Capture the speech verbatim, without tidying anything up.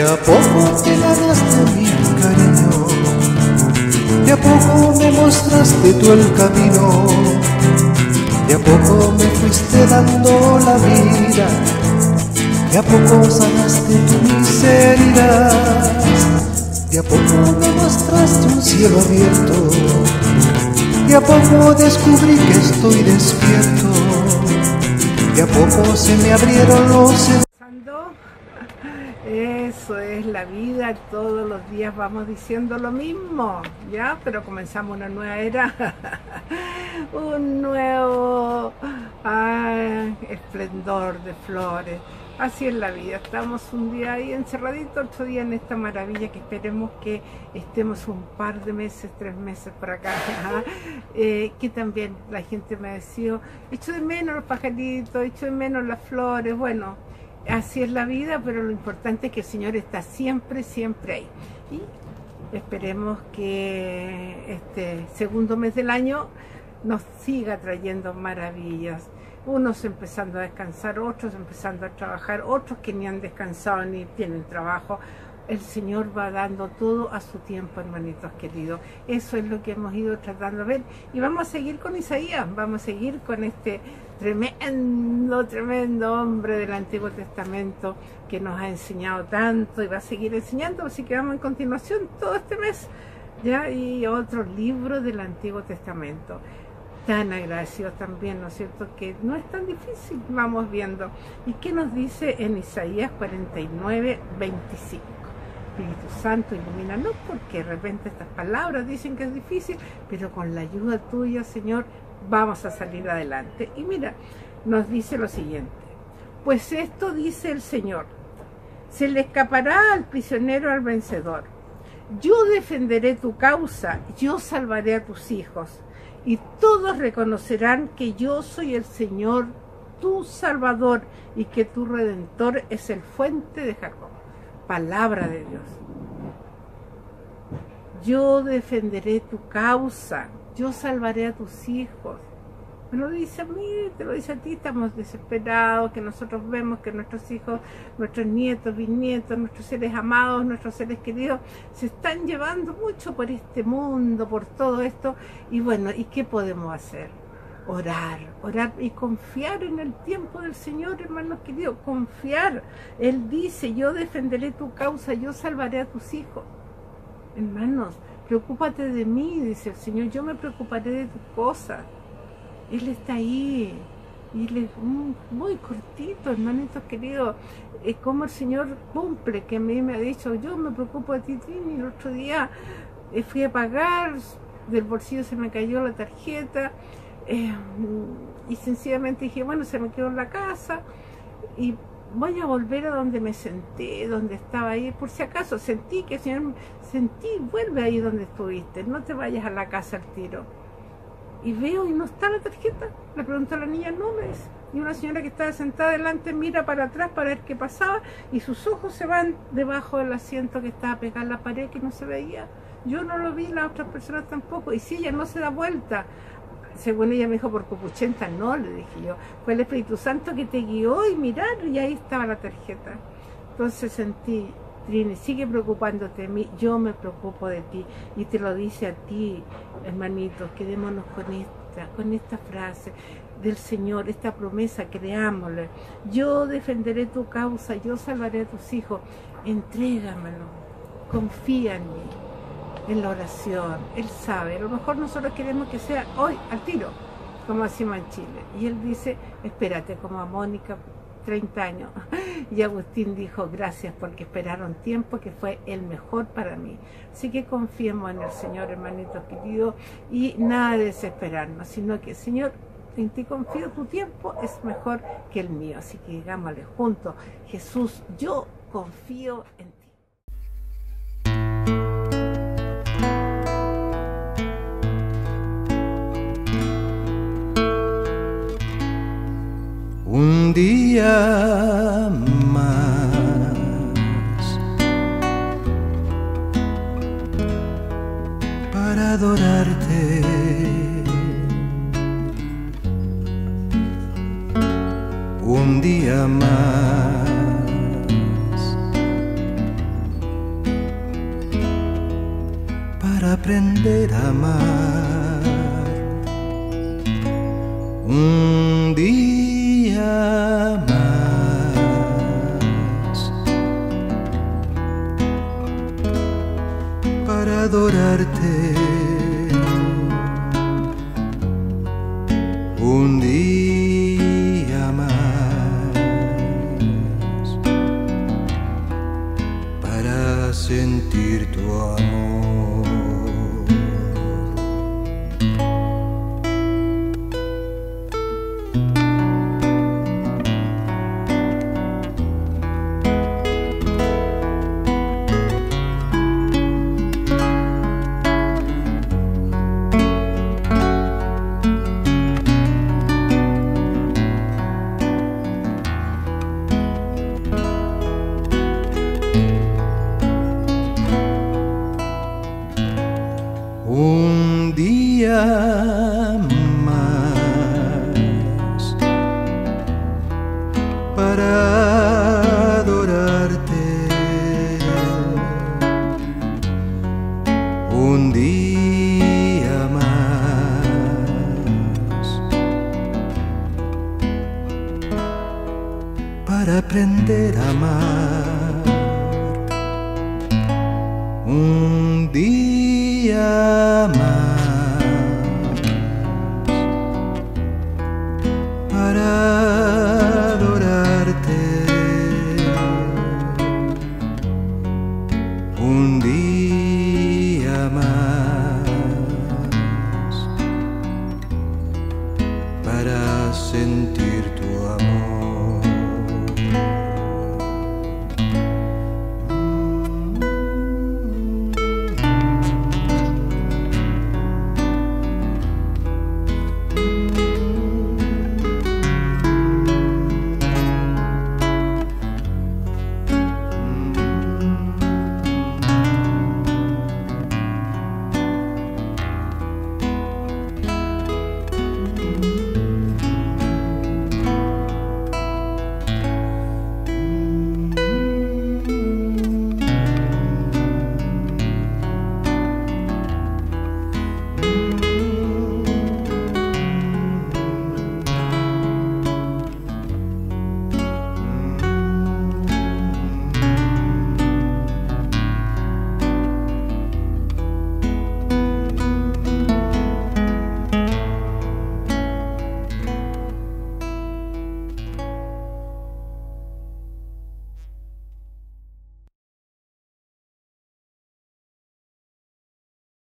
a poco te ganaste mi cariño, de a poco me mostraste tú el camino, de a poco me fuiste dando la vida, de a poco sanaste tu miseria, de a poco me mostraste un cielo abierto, de a poco descubrí que estoy despierto, de a poco se me abrieron los... Eso es la vida, todos los días vamos diciendo lo mismo, ¿ya? Pero comenzamos una nueva era, un nuevo ay, esplendor de flores. Así es la vida, estamos un día ahí encerraditos, otro día en esta maravilla que esperemos que estemos un par de meses, tres meses por acá, eh, que también la gente me decía, echo de menos los pajaritos, echo de menos las flores, bueno, así es la vida, pero lo importante es que el Señor está siempre, siempre ahí. Y esperemos que este segundo mes del año nos siga trayendo maravillas. Unos empezando a descansar, otros empezando a trabajar, otros que ni han descansado ni tienen trabajo. El Señor va dando todo a su tiempo, hermanitos queridos. Eso es lo que hemos ido tratando de ver. Y vamos a seguir con Isaías, vamos a seguir con este tremendo, tremendo hombre del Antiguo Testamento que nos ha enseñado tanto y va a seguir enseñando. Así que vamos en continuación todo este mes, ¿ya? Y otros libros del Antiguo Testamento. Tan agradecidos también, ¿no es cierto? Que no es tan difícil, vamos viendo. ¿Y qué nos dice en Isaías cuarenta y nueve, veinticinco? Espíritu Santo, ilumínanos, porque de repente estas palabras dicen que es difícil, pero con la ayuda tuya, Señor, vamos a salir adelante. Y mira, nos dice lo siguiente: pues esto dice el Señor, se le escapará al prisionero al vencedor. Yo defenderé tu causa, yo salvaré a tus hijos, y todos reconocerán que yo soy el Señor, tu Salvador, y que tu Redentor es el fuente de Jacob. Palabra de Dios. Yo defenderé tu causa, yo salvaré a tus hijos. Me lo dice a mí, te lo dice a ti. Estamos desesperados, que nosotros vemos que nuestros hijos, nuestros nietos, bisnietos, nuestros seres amados, nuestros seres queridos se están llevando mucho por este mundo, por todo esto. Y bueno, ¿y qué podemos hacer? Orar, orar y confiar en el tiempo del Señor, hermanos queridos, confiar. Él dice, yo defenderé tu causa, yo salvaré a tus hijos. Hermanos, preocúpate de mí, dice el Señor, yo me preocuparé de tus cosas. Él está ahí, y le, muy cortito, hermanitos queridos, es como el Señor cumple, que a mí me ha dicho, yo me preocupo de ti, Trini. El otro día eh, fui a pagar, del bolsillo se me cayó la tarjeta, eh, y sencillamente dije, bueno, se me quedó en la casa, y voy a volver a donde me senté, donde estaba ahí, por si acaso, sentí que el Señor, sentí, vuelve ahí donde estuviste, no te vayas a la casa al tiro. Y veo y no está la tarjeta. Le pregunto a la niña, no me dice. Y una señora que estaba sentada delante mira para atrás para ver qué pasaba y sus ojos se van debajo del asiento que estaba pegado a la pared, que no se veía. Yo no lo vi, las otras personas tampoco. Y si ella no se da vuelta, según ella me dijo, por copuchenta, no, le dije yo. Fue el Espíritu Santo que te guió y mirar, y ahí estaba la tarjeta. Entonces sentí, Trini, sigue preocupándote de mí, yo me preocupo de ti, y te lo dice a ti, hermanitos. Quedémonos con esta, con esta frase del Señor, esta promesa, creámosle. Yo defenderé tu causa, yo salvaré a tus hijos. Entrégamelo, confía en mí, en la oración. Él sabe, a lo mejor nosotros queremos que sea hoy, al tiro, como decimos en Chile, y Él dice, espérate, como a Mónica, treinta años, y Agustín dijo, gracias porque esperaron tiempo que fue el mejor para mí. Así que confiemos en el Señor, hermanitos queridos, y nada de desesperarnos, sino que, Señor, en ti confío, tu tiempo es mejor que el mío. Así que digámosle juntos, Jesús, yo confío en ti. Un día más para adorarte, un día más para aprender a amar. Un día más para adorarte. Un día más para sentir tu amor. Un día más para adorarte. Un día más para aprender a amar. Un día más